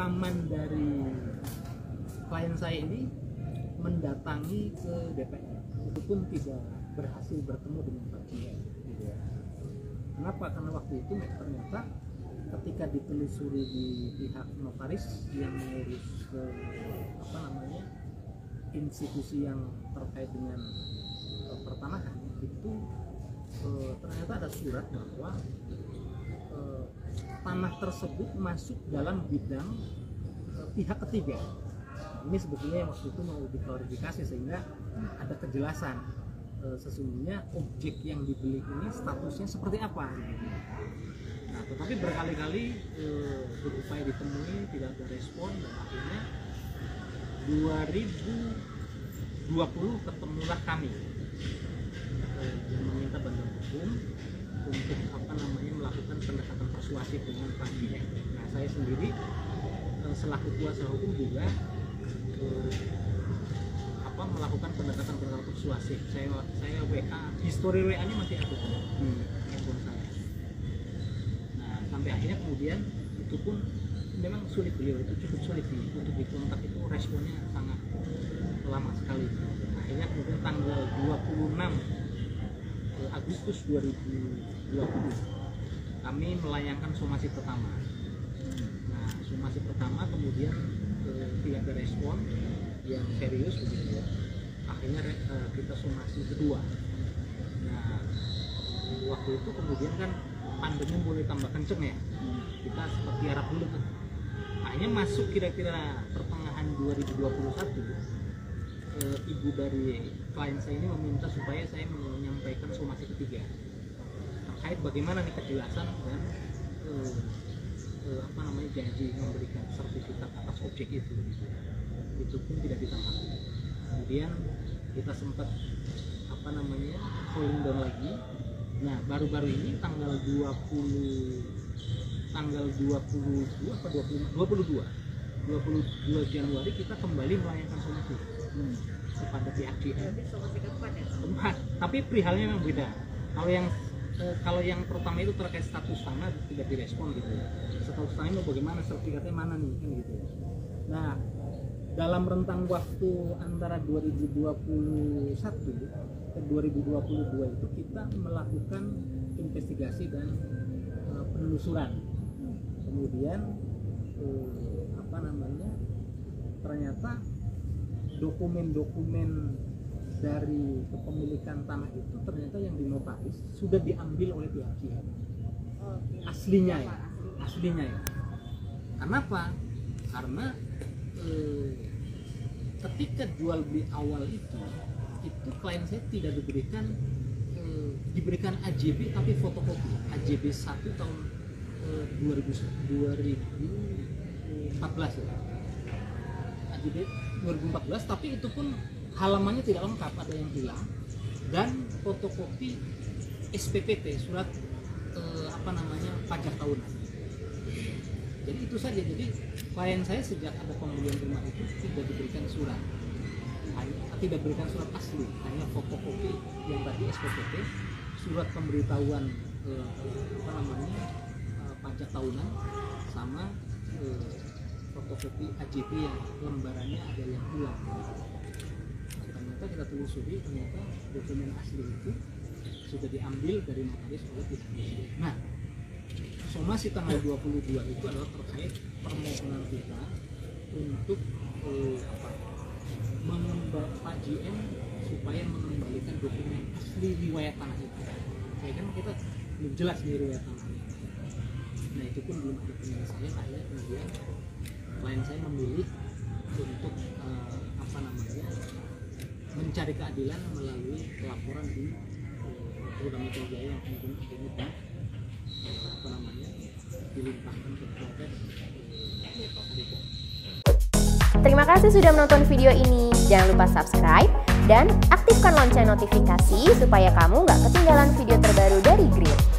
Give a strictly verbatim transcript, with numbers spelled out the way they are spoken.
paman dari klien saya ini mendatangi ke D P R, itu pun tidak berhasil bertemu dengan Pak Cia. Gitu ya. Kenapa? Karena waktu itu ternyata ketika ditelusuri di pihak notaris yang mengurus ke apa namanya institusi yang terkait dengan uh, pertanahan itu uh, ternyata ada surat bahwa uh, tanah tersebut masuk dalam bidang uh, pihak ketiga. Ini sebetulnya waktu itu mau diklarifikasi sehingga ada kejelasan e, sesungguhnya objek yang dibeli ini statusnya seperti apa. Nah, tetapi berkali-kali e, berupaya ditemui tidak ada respon dan akhirnya dua ribu dua puluh ketemulah kami e, yang meminta bantuan hukum untuk apa namanya melakukan pendekatan persuasif dengan Pak Cia. Nah, saya sendiri e, selaku kuasa hukum juga apa melakukan pendekatan-pendekatan persuasif. Saya saya W A, histori W A-nya masih ada hmm. handphone saya. Nah, sampai akhirnya kemudian itu pun memang sulit, beliau itu cukup sulit di, untuk dikontak, itu responnya sangat lama sekali. Akhirnya kemudian tanggal dua puluh enam Agustus dua ribu dua puluh kami melayangkan somasi pertama. Nah, somasi pertama kemudian tidak ada respon yang serius begitu ya. Akhirnya uh, kita somasi kedua. Nah, waktu itu kemudian kan pandemi mulai tambah kenceng ya. Kita seperti harap dulu tuh. Akhirnya masuk kira-kira pertengahan dua ribu dua puluh satu uh, ibu dari klien saya ini meminta supaya saya menyampaikan somasi ketiga terkait bagaimana nih kejelasan dan uh, Uh, apa namanya janji memberikan sertifikat atas objek itu, gitu. Itu pun tidak ditanggapi. Kemudian kita sempat apa namanya calling down lagi. Nah, baru-baru ini tanggal dua puluh tanggal dua puluh dua apa dua puluh dua puluh dua dua puluh dua Januari kita kembali melayangkan somasi hmm. kepada pihak D M. Tempat, tapi perihalnya memang beda. Kalau yang Eh, kalau yang pertama itu terkait status tanah tidak direspon gitu ya. Status tanah itu bagaimana, sertifikatnya mana nih kan gitu. Nah, dalam rentang waktu antara dua ribu dua puluh satu ke dua ribu dua puluh dua itu kita melakukan investigasi dan uh, penelusuran. Kemudian uh, apa namanya? Ternyata dokumen-dokumen dari kepemilikan tanah itu ternyata yang dinotaris sudah diambil oleh pihak Cia. Aslinya ya, aslinya ya. Kenapa? Karena eh, ketika jual beli awal itu, itu klien saya tidak diberikan eh, diberikan A J B tapi fotokopi A J B satu tahun eh, dua ribu empat belas ya. A J B dua ribu empat belas tapi itu pun halamannya tidak lengkap, ada yang hilang, dan fotokopi S P P T surat eh, apa namanya pajak tahunan. Jadi itu saja. Jadi klien saya sejak ada pembelian rumah itu tidak diberikan surat, hanya, tidak diberikan surat asli, hanya fotokopi yang tadi S P P T, surat pemberitahuan eh, apa namanya eh, pajak tahunan, sama eh, fotokopi A J B yang lembarannya ada yang hilang. Ternyata kita telusuri, ternyata dokumen asli itu sudah diambil dari notaris oleh pihak Cia. Nah, somasi tanggal dua puluh dua itu adalah terkait permohonan kita untuk eh, apa, mengembalikan Pak J M supaya mengembalikan dokumen asli riwayat tanah itu. Saya kan kita belum jelas nih riwayat tanahnya. Nah, itu pun belum ada penyelesaian. Akhirnya kemudian klien saya memilih untuk eh, apa namanya mencari keadilan melalui pelaporan di Polda Metro Jaya yang kemudian akhirnya di apa namanya dilimpahkan ke proses. Terima kasih sudah menonton video ini. Jangan lupa subscribe dan aktifkan lonceng notifikasi supaya kamu nggak ketinggalan video terbaru dari Green.